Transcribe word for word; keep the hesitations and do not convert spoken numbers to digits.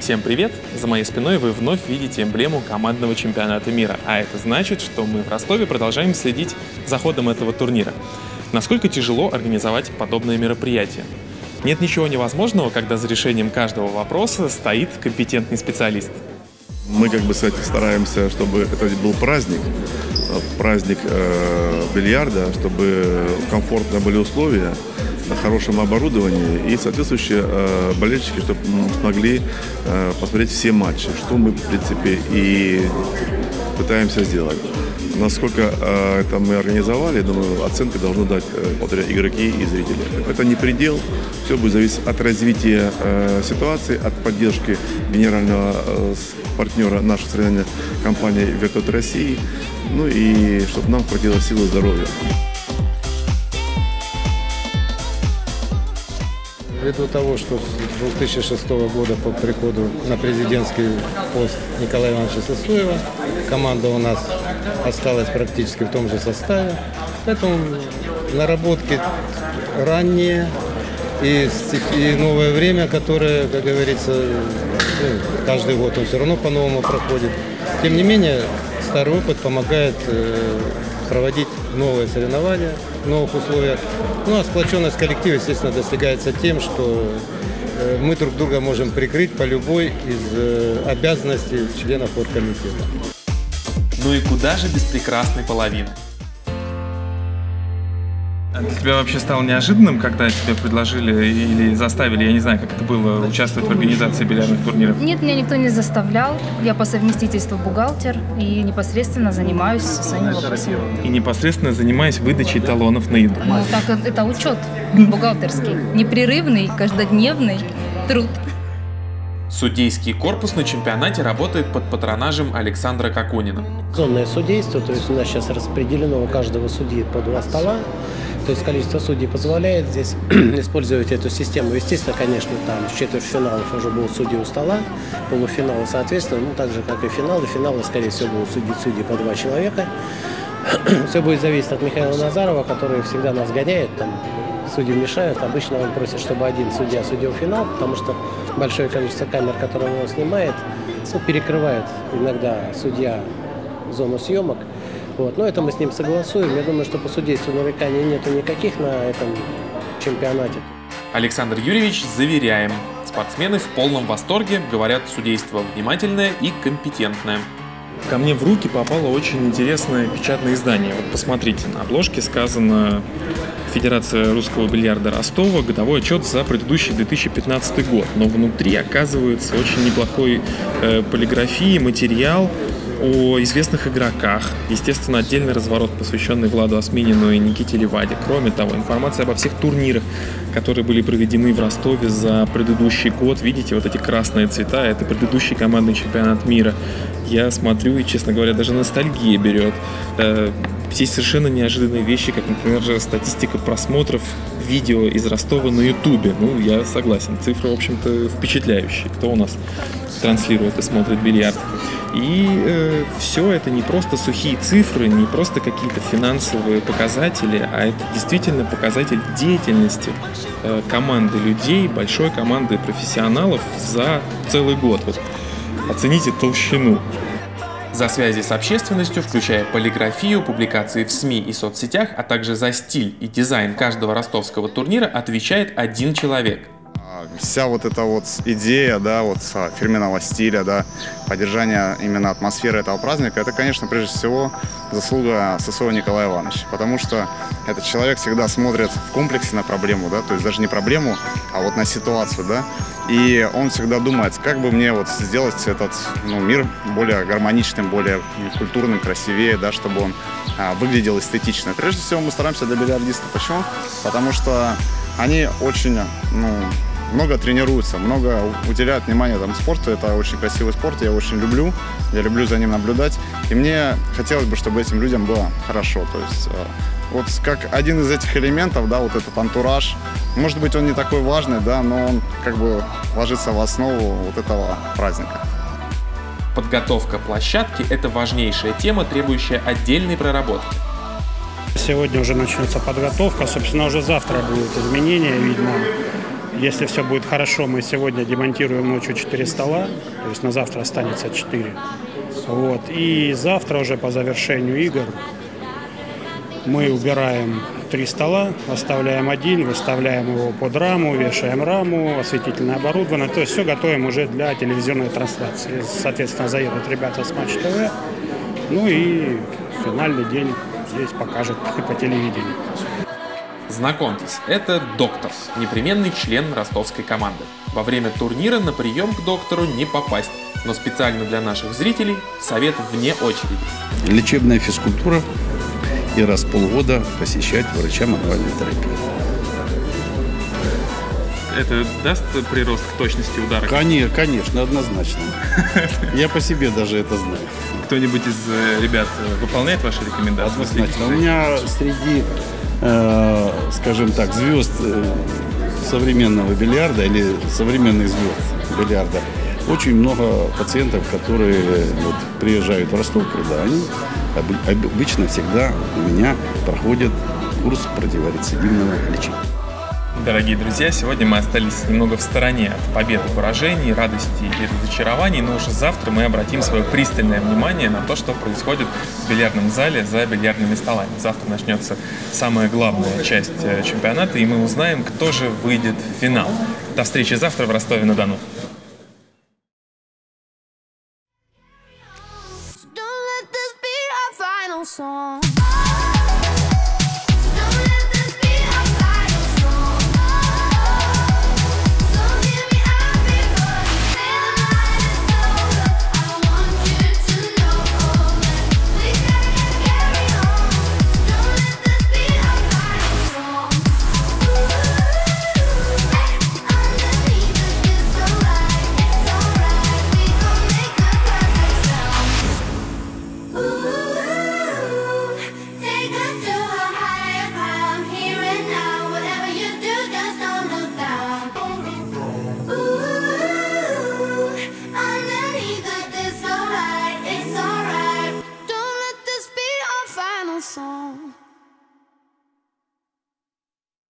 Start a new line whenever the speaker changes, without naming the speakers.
Всем привет! За моей спиной вы вновь видите эмблему командного чемпионата мира, а это значит, что мы в Ростове продолжаем следить за ходом этого турнира. Насколько тяжело организовать подобное мероприятие? Нет ничего невозможного, когда за решением каждого вопроса стоит компетентный специалист.
Мы как бы стараемся, чтобы это был праздник, праздник э, бильярда, чтобы комфортно были условия, на хорошем оборудовании и соответствующие э, болельщики, чтобы смогли э, посмотреть все матчи, что мы, в принципе, и пытаемся сделать. Насколько э, это мы организовали, думаю, оценки должны дать э, игроки и зрители. Это не предел, все будет зависеть от развития э, ситуации, от поддержки генерального э, партнера нашей страны, компании «Вертолет России», ну и чтобы нам хватило силы и здоровья.
Ввиду того, что с две тысячи шестого года по приходу на президентский пост Николая Ивановича Сысоева команда у нас осталась практически в том же составе, поэтому наработки ранние и, и новое время, которое, как говорится, ну, каждый год он все равно по-новому проходит. Тем не менее, старый опыт помогает э, проводить новые соревнования в новых условиях. Ну а сплоченность коллектива, естественно, достигается тем, что мы друг друга можем прикрыть по любой из обязанностей членов оргкомитета.
Ну и куда же без прекрасной половины? Для тебя вообще стало неожиданным, когда тебе предложили или заставили, я не знаю, как это было, участвовать в организации бильярдных турниров?
Нет, меня никто не заставлял. Я по совместительству бухгалтер и непосредственно занимаюсь своими вопросами.
И непосредственно занимаюсь выдачей талонов на еду.
Ну, так это учет бухгалтерский, непрерывный, каждодневный труд.
Судейский корпус на чемпионате работает под патронажем Александра Кокунина.
Зонное судейство, то есть у нас сейчас распределено у каждого судьи по два стола. То есть количество судей позволяет здесь использовать эту систему. Естественно, конечно, там в четвертьфиналов уже будут судьи у стола, полуфиналы, соответственно, ну так же, как и финалы. Финалы, скорее всего, будут судить судьи по два человека. Все будет зависеть от Михаила Назарова, который всегда нас гоняет, там судьи мешают. Обычно он просит, чтобы один судья судил финал, потому что большое количество камер, которые он его снимает, ну, перекрывает иногда судья зону съемок. Вот. Но это мы с ним согласуем. Я думаю, что по судейству нареканий нету никаких на этом чемпионате.
Александр Юрьевич, заверяем, спортсмены в полном восторге, говорят, судейство внимательное и компетентное. Ко мне в руки попало очень интересное печатное издание. Вот посмотрите, на обложке сказано «Федерация русского бильярда Ростова. Годовой отчет за предыдущий две тысячи пятнадцатый год». Но внутри оказывается очень неплохой э, полиграфии материал о известных игроках. Естественно, отдельный разворот, посвященный Владу Осминину и Никите Леваде. Кроме того, информация обо всех турнирах, которые были проведены в Ростове за предыдущий год. Видите, вот эти красные цвета — это предыдущий командный чемпионат мира. Я смотрю и, честно говоря, даже ностальгия берет. Есть совершенно неожиданные вещи, как, например, статистика просмотров видео из Ростова на Ютубе. Ну, я согласен, цифры, в общем-то, впечатляющие. Кто у нас транслирует и смотрит бильярд. И э, все это не просто сухие цифры, не просто какие-то финансовые показатели, а это действительно показатель деятельности э, команды людей, большой команды профессионалов за целый год. Вот, оцените толщину. За связи с общественностью, включая полиграфию, публикации в СМИ и соцсетях, а также за стиль и дизайн каждого ростовского турнира отвечает один человек.
Вся вот эта вот идея, да, вот фирменного стиля, да, поддержания именно атмосферы этого праздника, это, конечно, прежде всего заслуга Сысоева Николая Ивановича, потому что этот человек всегда смотрит в комплексе на проблему, да, то есть даже не проблему, а вот на ситуацию, да, и он всегда думает, как бы мне вот сделать этот, ну, мир более гармоничным, более культурным, красивее, да, чтобы он а, выглядел эстетично. Прежде всего мы стараемся для бильярдистов. Почему? Потому что они очень, ну, много тренируются, много уделяют внимания там спорту. Это очень красивый спорт, я очень люблю, я люблю за ним наблюдать. И мне хотелось бы, чтобы этим людям было хорошо. То есть вот как один из этих элементов, да, вот этот антураж, может быть, он не такой важный, да, но он как бы ложится в основу вот этого праздника.
Подготовка площадки – это важнейшая тема, требующая отдельной проработки.
Сегодня уже начнется подготовка, собственно, уже завтра будут изменения, видно. Если все будет хорошо, мы сегодня демонтируем ночью четыре стола, то есть на завтра останется четыре. Вот. И завтра уже по завершению игр мы убираем три стола, оставляем один, выставляем его под раму, вешаем раму, осветительное оборудование. То есть все готовим уже для телевизионной трансляции. Соответственно, заедут ребята с Матч ТВ. Ну и финальный день здесь покажут по телевидению.
Знакомьтесь, это доктор, непременный член ростовской команды. Во время турнира на прием к доктору не попасть, но специально для наших зрителей совет вне очереди.
Лечебная физкультура и раз в полгода посещать врача мануальной терапии.
Это даст прирост к точности удара?
Конечно, конечно, однозначно. Я по себе даже это знаю.
Кто-нибудь из ребят выполняет ваши рекомендации?
Однозначно. У меня среди, э, скажем так, звезд современного бильярда или современных звезд бильярда очень много пациентов, которые вот, приезжают в Ростов, когда они обычно всегда у меня проходят курс противорецидивного лечения.
Дорогие друзья, сегодня мы остались немного в стороне от побед и поражений, радости и разочарований, но уже завтра мы обратим свое пристальное внимание на то, что происходит в бильярдном зале за бильярдными столами. Завтра начнется самая главная часть чемпионата, и мы узнаем, кто же выйдет в финал. До встречи завтра в Ростове-на-Дону.